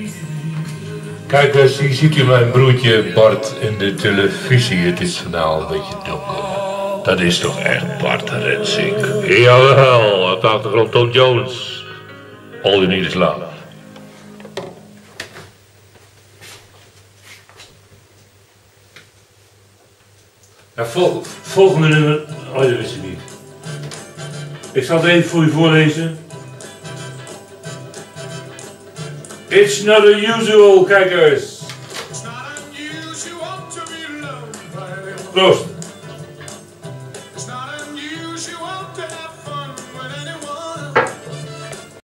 Kijk eens, hier ziet u mijn broertje Bart in de televisie. Het is nou een beetje donker. Dat is toch echt Bart Rensink? Jawel, op de achtergrond Tom Jones. All you need is love. Ja, volgende nummer. Oh, dat wist ik niet. Ik zal het even voor u voorlezen. It's not unusual, kijkers. Proost.